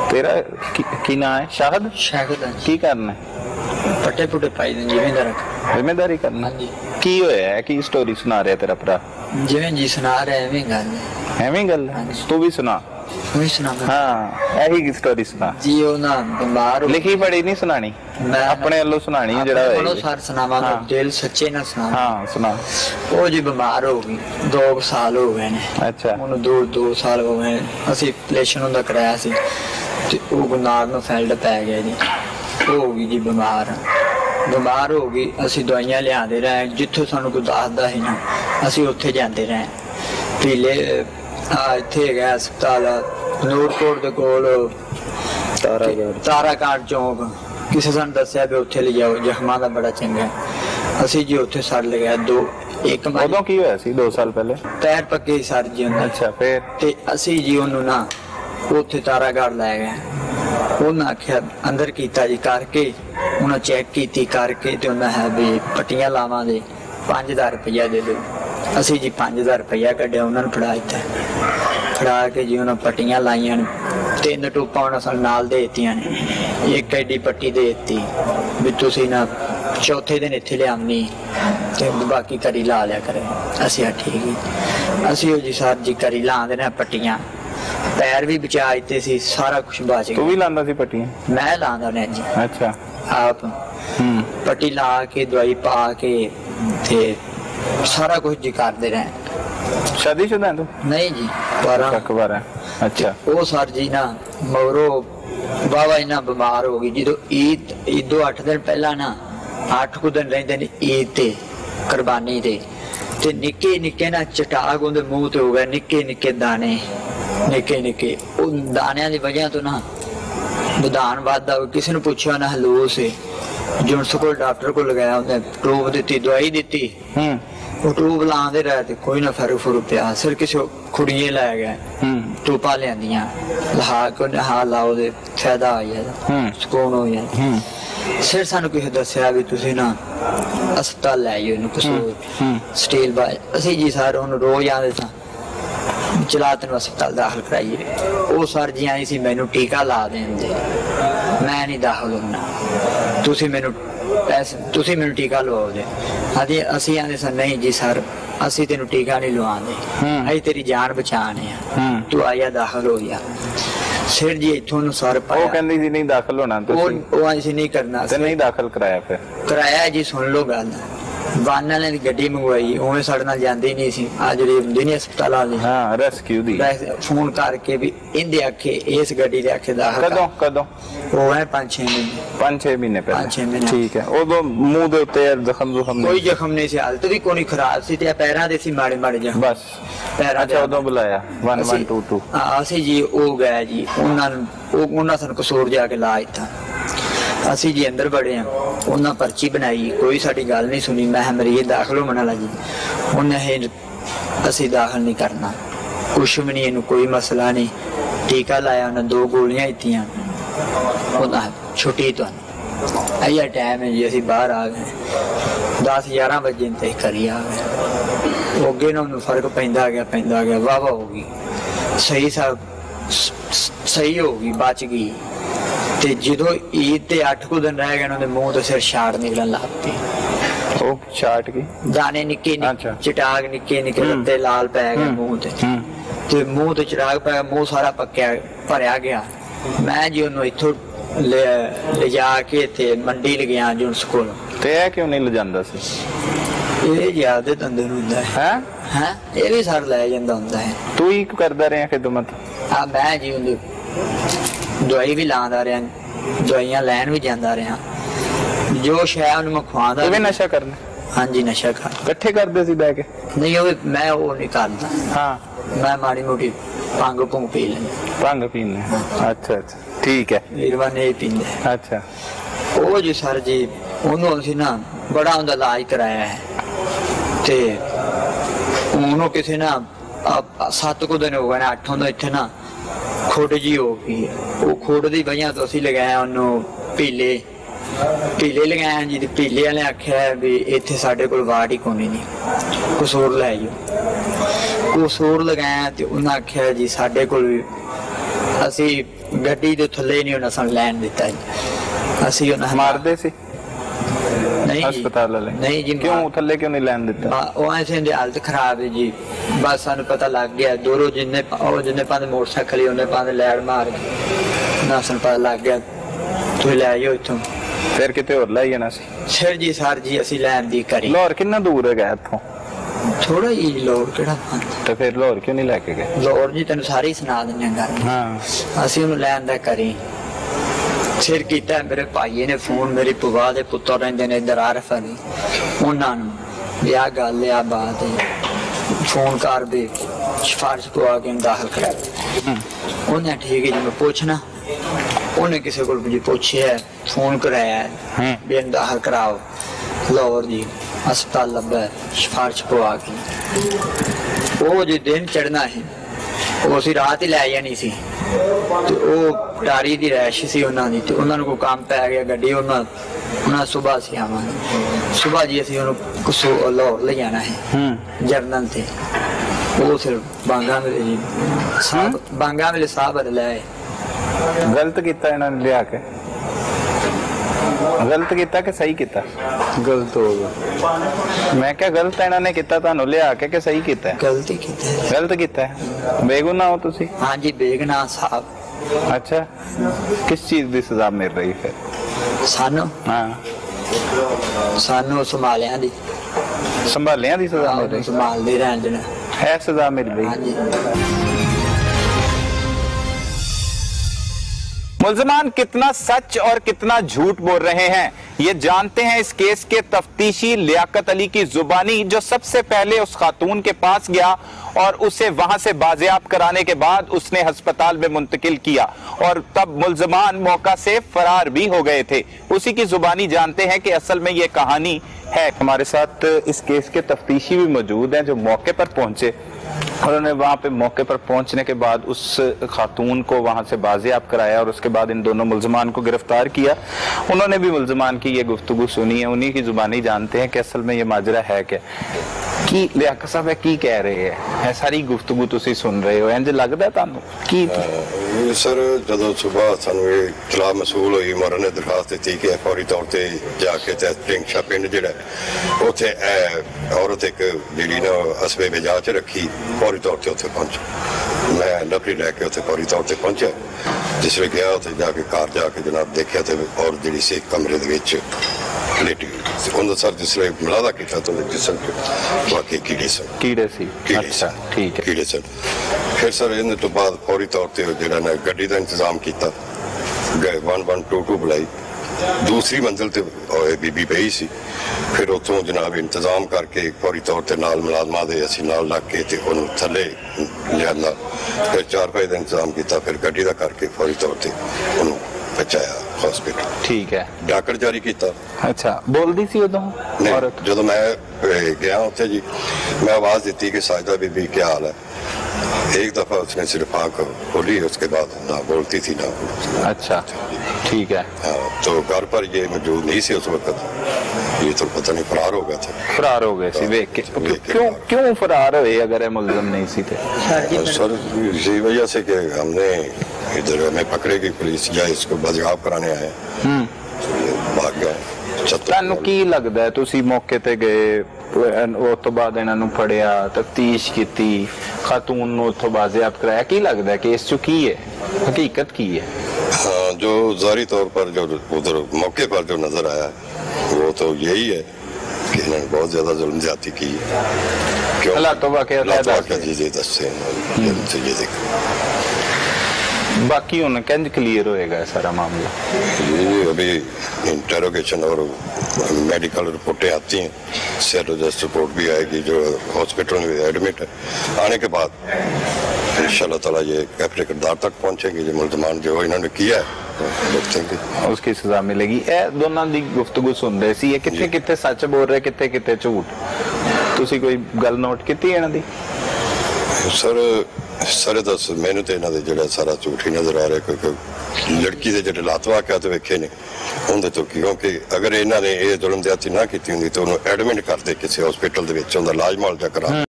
तेरा की ना है? शाहद। शाहद की करना? पट्टे पुट्टे पाई दे जिम्मेदार जिम्मेदारी करना। हाँ जी। की होया है? की स्टोरी सुना रहा तेरा भरा? जिवें जी सुना रहा है एवें गल है। एवें गल? तू भी सुना। तू ही सुना। हाँ यही की स्टोरी सुना जी। ओ ना बीमार लिखी पढ़ी नहीं सुनानी, मैं अपने वालों सुनानी जड़ा बड़ो सार सुनावा। हाँ। दिल सच्चे ना सुना। हाँ सुना। वो जी बीमार हो गई, 2 साल हो गए ने। अच्छा। ਉਹਨੂੰ 2 ਸਾਲ ਹੋ ਗਏ। ਅਸੀਂ ਆਪਰੇਸ਼ਨ ਉਹਦਾ ਕਰਾਇਆ ਸੀ ਤੇ ਉਹ ਗੁਨਾਰ ਨੂੰ ਫੈਲਡ ਪੈ ਗਿਆ ਜੀ। ਉਹ ਹੋ ਗਈ ਜੀ ਬਿਮਾਰ ਹੋ ਗਈ। ਅਸੀਂ ਦਵਾਈਆਂ ਲਿਆਉਂਦੇ ਰਹੇ, ਜਿੱਥੋਂ ਸਾਨੂੰ ਕੋਈ ਦੱਸਦਾ ਸੀ ਨਾ ਅਸੀਂ ਉੱਥੇ ਜਾਂਦੇ ਰਹੇ। ਪੀਲੇ ਇੱਥੇ ਹੈਗਾ ਹਸਪਤਾਲ ਨੂਰਪੁਰ ਦੇ ਕੋਲ ਤਾਰਾਕਾਟ ਚੌਂਕ। ਕਿਸੇ ਸਾਨੂੰ ਦੱਸਿਆ ਵੀ ਉੱਥੇ ਲਿਜਾਓ, ਜ਼ਖਮਾਂ ਦਾ ਬੜਾ ਚੰਗਾ। ਅਸੀਂ ਜੀ ਉੱਥੇ ਸੜ ਲਗਾਇਆ ਉਦੋਂ ਕੀ ਹੋਇਆ ਸੀ 2 ਸਾਲ ਪਹਿਲੇ? ਪੈਰ ਪੱਕੇ ਸਰ ਜੀ ਉਹਨਾਂ। ਅੱਛਾ ਫੇਰ? ਤੇ ਅਸੀਂ ਜੀ ਉਹਨੂੰ ਨਾ ਉੱਥੇ ਤਾਰਾਗੜ੍ਹ ਲੈ ਗਏ। ਉਹਨਾਂ ਆਖਿਆ ਅੰਦਰ ਕੀਤਾ ਜੀ ਕਰਕੇ, ਉਹਨਾਂ ਚੈੱਕ ਕੀਤੀ ਕਰਕੇ ਤੇ ਉਹਨਾਂ ਹੈ ਵੀ ਪੱਟੀਆਂ ਲਾਵਾਂਗੇ 5000 ਰੁਪਇਆ ਦੇ ਦਿਓ। ਅਸੀਂ ਜੀ 5000 ਰੁਪਇਆ ਕੱਢਿਆ, ਉਹਨਾਂ ਨੂੰ ਫੜਾ ਦਿੱਤਾ। ਫੜਾ ਕੇ ਜੀ ਉਹਨਾਂ ਪੱਟੀਆਂ ਲਾਈਆਂ ਨੇ। 3 ਟੂਪਾਂ ਉਹਨਾਂ ਸਾਨੂੰ ਨਾਲ ਦੇ ਦਿੱਤੀਆਂ ਨੇ। ਇੱਕ ਐਡੀ ਪੱਟੀ ਦੇ ਦਿੱਤੀ ਵੀ ਤੁਸੀਂ ਨਾ ਚੌਥੇ ਦਿਨ ਇੱਥੇ ਲਿਆਉਣੀ ਤੇ ਬਾਕੀ ਕਰੀ ਲਾ ਲਿਆ ਕਰੇ। ਅਸੀਂ ਆ ਠੀਕ ਹੀ। ਅਸੀਂ ਉਹ ਜੀ ਸਰ ਜੀ ਕਰੀ ਲਾਉਂਦੇ ਨੇ ਪੱਟੀਆਂ। पैर भी बचा दिते सी, सारा कुछ बच गया। तू भी लांदा सी पट्टियां? मैं लांदा ने जी। अच्छा। आप पट्टी ला के दवाई पा के ते सारा कुछ जी करदे रहे। शादीशुदा है तू? नहीं जी, 12 है। अच्छा। वो सर जी ना मगरो बाबा इना बीमार हो गई जो ईद 8 दिन पहला ना 8 कुछ दिन रहंदे ने ईद ते कुर्बानी दे ते निक्के निक्के ना चटाक उनदे मुंह ते हो गए, निक्के निक्के दाने। निक्के निक्के दानिया की वजह तो ना विधान वादा। किसी ने पूछा ना हलूस है जो को डॉक्टर को लगाया, उन्हें ट्यूब दी दवाई दी। वो ट्यूब लाते रहे कोई ना फर्क फुरक पिया। सिर किसी कुड़िए लै गए ट्यूबा लिया लहा के उन्हें हाँ लाओ दे फायदा हो जाए, सुकून हो जाए। फिर सानू किसी दसिया भी तुसी ना अस्पताल लै जाओ कसूर स्टील बाज। असी जी सर उन्हें रोज आते सा चला तेन अस्पताल दाखिल कराइए। वो सर जी आई सी मैनू टीका ला देंगे, मैं नहीं दाखिल होना, तुसी मैनू पैसे तुसी मैनू टीका लवाओ दे। अभी असी आते सर नहीं जी सर असी तेन टीका नहीं लवाते, अभी तेरी जान बचाने तू आया दाखिल हो गया। सिर जी इथों सर पाया। वो कहंदी सी नहीं दाखिल होना, वो ऐसे नहीं करना ते नहीं दाखिल कराया। फिर कराया जी। सुन लो गल, वान वाले गड्डी मंगवाई उवें साडे नाल जांदी नहीं सी। आ जेहड़ी हुंदी नहीं अस्पताल वाली, हां रेस्क्यू दी फोन करके भी इंदे आखे इस गड्डी दे आखे दाखिल। कदों वो है 5-6 महीने 5-6 महीने पहले। 5-6 महीने ठीक है। उदों मुंह दे उत्ते जख्म कोई जख्म नहीं सी, हालत भी कोई खराब सी ते पैरां दे सी माड़े माड़े जख्म बस पैरां। अच्छा उदों बुलाया 1122। हां असी जी ओ गए जी उन्हां सानू कसूर जाके ला दित्ता। असी जी अंदर बड़े हैं, उन्हें पर्ची बनाई, कोई साड़ी गल नहीं सुनी। मैं मरीज दाखिल हो मना ला जी, उन्हें असी दाखिल नहीं करना, कुछ भी नहीं, इनू कोई मसला नहीं। टीका लाया, उन्हें 2 गोलियां दित्तियां, उन्हें छुट्टी तो अया टाइम है जी। असी बाहर आ गए 10-11 बजे ते करी आ गए। अगे ना उन्हें फर्क पैंदा गया वाह हो गई, सही हो गई, बच गई। ते जो ईद ते 8 कुछ दिन रह गए उन्होंने मुंह तो सिर शाट निकलन लग पई। ओ शाट की दाने निक्के निक्के चटाक निक्के निक्के लत्ते लाल पै गए मुंह ते मुंह ते चटाक पै गया, मुंह सारा पक्या भरया गया। मैं जी उन्होंने इथों ले जाके ते मंडी ले गया जी उस कोल। ते क्यों नहीं ले जांदा सी? ये जी आदत अंदर हुंदा है। हैं ये भी सर ले जांदा हुंदा है। तू ही करदा रहा खिदमत? हां मैं जी उन्हें दवाई भी लांदा रहा, दवाइयां लैन भी जांदा रहा, जो शायद मैं खुआंदा। तू भी नशा करना? हाँ जी नशा कर इकट्ठे करदे सी बैठ के? नहीं वो मैं वो नहीं करदा। हाँ मैं माड़ी मोटी भंग भुंग पी लेंदा। भंग पीने? अच्छा अच्छा ठीक है। वीरवा नहीं पींदे। अच्छा वो जी सर जी उन्होंने असीं ना बड़ा उनका इलाज कराया है ते उन्होंने किसी ना 7 कुछ दिन हो गए 8 दिन इत्थे ना खुड जी हो गई। वो खुड की वजह तो असीं लगाया उन्होंने पीले लगाया जी। पीले वाले आख्या भी इत्थे साडे कोल वार्ड ही कोनी नहीं, कसूर लै जाओ। कसूर लगाया तो उन्हें आख्या जी साडे कोल असीं ਗੱਡੀ ਦੇ ਥੱਲੇ ਨਹੀਂ ਉਹਨਾਂ ਸਾਨੂੰ ਲੈਣ ਦਿੱਤਾ ਜੀ। ਅਸੀਂ ਉਹਨਾਂ ਮਾਰਦੇ ਸੀ ਨਹੀਂ ਜੀ, ਹਸਪਤਾਲ ਵਾਲੇ? ਨਹੀਂ ਜੀ। ਕਿਉਂ ਥੱਲੇ ਕਿਉਂ ਨਹੀਂ ਲੈਣ ਦਿੱਤਾ? ਉਹ ਐਸੇ ਦੀ ਹਾਲਤ ਖਰਾਬ ਹੈ ਜੀ। ਬਸ ਸਾਨੂੰ ਪਤਾ ਲੱਗ ਗਿਆ ਦੂਰੋਂ ਜਿੰਨੇ ਪਾਦੇ ਮੋਟਰਸਾਈਕਲ ਉਹਨੇ ਪਾਦੇ ਲੈੜ ਮਾਰ ਕੇ ਨਾ ਸਾਨੂੰ ਪਤਾ ਲੱਗ ਗਿਆ ਤੁਸੀਂ ਲੈ ਆਇਓ ਇੱਥੋਂ। ਫਿਰ ਕਿਤੇ ਹੋਰ ਲੈ ਜਾਣਾ ਸੀ? ਸਿਰ ਜੀ ਸਰ ਜੀ ਅਸੀਂ ਲੈਣ ਦੀ ਕਰੀ। ਲਾਹੌਰ ਕਿੰਨਾ ਦੂਰ ਹੈਗਾ ਇੱਥੋਂ? ਥੋੜਾ ਹੀ ਲਾਹੌਰ ਕਿਹੜਾ ਤੇ ਫਿਰ ਲਾਹੌਰ ਕਿਉਂ ਨਹੀਂ ਲੈ ਕੇ ਗਏ? ਲਾਹੌਰ ਜੀ ਤੈਨੂੰ ਸਾਰੀ ਸੁਣਾ ਦਿੰਦੇ ਗੱਲ। ਹਾਂ ਅਸੀਂ ਉਹਨੂੰ ਲੈਣ ਦਾ ਕਰੀ ਸਿਰ ਕੀਤਾ। ਮੇਰੇ ਭਾਈ ਨੇ ਫੋਨ ਮੇਰੀ ਭੂਆ ਦੇ ਪੁੱਤਰ ਰਹਿੰਦੇ ਨੇ ਇੱਧਰ ਆਰਫ ਅਲੀ ਉਹਨਾਂ ਨੂੰ ਵੀ ਆਹ ਗੱਲ ਆ ਬਾਤ ਫੋਨ ਕਰ ਦੇ ਸਿਫਾਰਿਸ਼ ਪਵਾ ਕੇ ਦਾਖਲ ਕਰਾ। ਉਹਨੇ ਠੀਕ ਹੈ ਜੀ ਮੈਂ ਪੁੱਛਣਾ। ਉਹਨੇ ਕਿਸੇ ਕੋਲ ਜੀ ਪੁੱਛਿਆ ਫੋਨ ਕਰਾਇਆ ਵੀ ਦਾਖਲ ਕਰਾਓ ਲਾਹੌਰ ਜੀ ਹਸਪਤਾਲ ਲੱਭਾ ਸਿਫਾਰਿਸ਼ ਪਵਾ ਕੇ। ਉਹ ਜੇ ਦਿਨ ਚੜਨਾ ਹੈ ਉਹ ਅਸੀਂ ਰਾਤ ਹੀ ਲੈ ਜਾਣੀ ਸੀ ਤੇ ਉਹ ਟਾਰੀ ਦੀ ਰੈਸ਼ ਸੀ ਉਹਨਾਂ ਦੀ ਤੇ ਉਹਨਾਂ ਨੂੰ ਕੋਈ ਕੰਮ ਪੈ ਗਿਆ ਗੱਡੀ ਉਹਨਾਂ ਸੁਬਾਹ ਸੀ ਆਵਾਂਗੇ। ਸੁਬਾਹ ਜੀ ਅਸੀਂ ਉਹਨੂੰ ਲਾਹੌਰ ਲੈ ਜਾਣਾ ਹੈ ਜਰਨਲ ਤੇ। ਉਹ ਫਿਰ ਬਾਂਗਾ ਵੇਲੇ ਸਾਹਿਬ ਲੈ ਗਲਤ ਕੀਤਾ ਇਹਨਾਂ ਨੇ ਲਿਆ ਕੇ? ਗਲਤ ਕੀਤਾ ਕਿ ਸਹੀ ਕੀਤਾ? गलत हो गया। मैं क्या गलत ਇਹਨਾਂ ਨੇ ਕੀਤਾ ਤੁਹਾਨੂੰ ਲਿਆ ਕੇ ਕਿ ਸਹੀ ਕੀਤਾ? ਗਲਤੀ ਕੀਤੀ। ਗਲਤ ਕੀਤਾ ਹੈ। ਬੇਗੁਨਾਹ ਹੋ ਤੁਸੀਂ? ਹਾਂਜੀ ਬੇਗੁਨਾਹ ਸਾਹਿਬ। ਅੱਛਾ ਕਿਸ ਚੀਜ਼ ਦੀ ਸਜ਼ਾ ਮਿਲ ਰਹੀ ਫਿਰ ਸਾਨੂੰ? ਹਾਂ ਸਾਨੂੰ ਸੰਭਾਲਿਆਂ ਦੀ ਸੰਭਾਲਿਆਂ ਦੀ ਸਜ਼ਾ ਮਿਲ ਰਹੀ ਸੰਭਾਲਦੇ ਰਹਿਣ ਦੇਣਾ ਹੈ ਸਜ਼ਾ मिल रही? ਹਾਂਜੀ। मुल्ज़िमान कितना सच और कितना झूठ बोल रहे हैं ये जानते हैं इस केस के तफ्तीशी लियाकत अली की जुबानी, जो सबसे पहले उस खातून के पास गया और उसे वहां से बाजियाब कराने के बाद उसने अस्पताल में मुंतकिल किया और तब मुल्ज़िमान मौका से फरार भी हो गए थे। उसी की जुबानी जानते हैं कि असल में ये कहानी है। हमारे साथ इस केस के तफ्तीशी भी मौजूद हैं जो मौके पर पहुंचे। उन्होंने वहां पे मौके पर पहुंचने के बाद उस खातून को वहां से बाजियाब कराया और उसके बाद इन दोनों मुल्ज़िमान को गिरफ्तार किया। उन्होंने भी मुल्ज़िमान की ये गुफ्तगू सुनी है, उन्हीं की जुबानी जानते हैं कि असल में ये माजरा है क्या। की लियाकत साहब की कह रहे हैं सारी गुफ्तगू तुसी सुन रहे हो, इंज लगदा तुहानू की? सर जदों सुबह सानू ये इतला मसूल हुई मरण ने दरखास्त दी कि फौरी तौर ते जाके ते टिंगशा पिंड जिहड़ा उत्थे औरत एक जिहड़ी ना असबे बिजा च रखी फौरी तौर ते उत्थे पहुंच। मैं लकड़ी लैके उत्थे फौरी तौर ते पहुंचा। जिसले गया उत्थे जाके घर जाके जनाब देखिया ते और जिहड़ी सी कमरे दे विच लेटी उन्होंने सर जिसले मुलादा किया तो जिसम वाकई कीड़े सन। कीड़े सी? कीड़े अच्छा ठीक है। कीड़े सन। फिर सर इन्हें तो बाद फौरी तौर पर जो गड्डी का इंतजाम किया, 1122 बुलाई, दूसरी मंजिल ते बीबी पई सी। फिर उतों जनाब इंतजाम करके फौरी तौर पर नाल मुलाजमा दे असीं नाल लग के ते उन्होंने थले लिया। फिर 4 रुपए का इंतजाम किया, फिर गड्डी का करके फौरी तौर पर उन्होंने पहुंचाया हॉस्पिटल। ठीक है। डाकट जारी किया। अच्छा बोलदी सी उदों औरत? जो मैं गया उत्थे जी मैं आवाज दी कि साजिदा बीबी क्या हाल है। एक दफा उसने सिर्फ आंख खोली, उसके बाद ना बोलती थी ना बोलती। अच्छा ठीक है। हाँ तो घर पर ये मौजूद नहीं सी उस वक्त, ये तो पता नहीं फरार हो गए थे। फरार हो गए थे वेख के? क्यों फरार हुए अगर मुल्ज़िम नहीं सी थे? सर इसी वजह से कि हमने इधर हमें पकड़ेगी पुलिस या इसको बाजियाब कराने आए भाग गए। ਤੁਹਾਨੂੰ ਕੀ ਲੱਗਦਾ ਹੈ ਤੁਸੀਂ ਮੌਕੇ ਤੇ ਗਏ ਉਸ ਤੋਂ ਬਾਅਦ ਇਹਨਾਂ ਨੂੰ ਫੜਿਆ ਤਫਤੀਸ਼ ਕੀਤੀ ਖਾਤੂਨ ਨੂੰ ਉੱਥੋਂ ਬਾਜ਼ਿਆਬ ਕਰਾਇਆ ਕੀ ਲੱਗਦਾ ਕਿ ਇਸ ਚ ਕੀ ਹੈ हकीकत की है? हाँ जो ज़ाहिरी तौर पर जो उधर मौके पर जो नजर आया वो तो यही है कि इन्होंने बहुत ज्यादा जुल्म ज्यादती की है। क्यों? जी दस्ते ये देखो बाकी उन्हें कंज क्लियर होएगा सारा मामला? ये अभी इंटेरोगेशन और मेडिकल रिपोर्टें आती हैं, सेरोजेस्ट रिपोर्ट भी आएगी जो हॉस्पिटल में एडमिट है। आने के बाद इंशाल्लाह ताला ये कैफरे किरदार तक पहुंचेंगे। जो मुल्ज़िमान जो इन्होंने किया है उसकी सजा मिलेगी। ए दोनों दी गुफ्तगू सुन रहे सी, कितने कितने सच बोल रहे कितने कितने झूठ, तुसी कोई गल नोट की इन्हां दी? सर सारे दस मैंने तो इन्होंने जो सारा झूठ ही नजर आ रहा है क्योंकि लड़की के जो लात वाक़यात वेखे ने उनके तो क्योंकि अगर इन्होंने ये जुल्म ज्यादती ना की होंगी तो उन्होंने एडमिट करते किसी हॉस्पिटल के इलाज मुआलजा करा